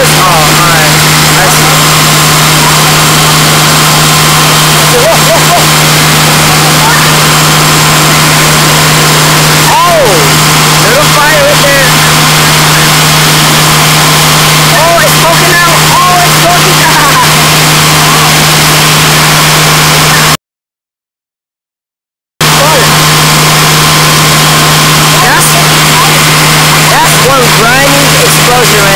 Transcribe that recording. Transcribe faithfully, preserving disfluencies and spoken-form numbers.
is? Oh, alright. I see. Whoa, whoa, whoa. Oh! Little fire right there. Oh, it's smoking out. Oh, it's smoking out. That's, that's one grinding explosion right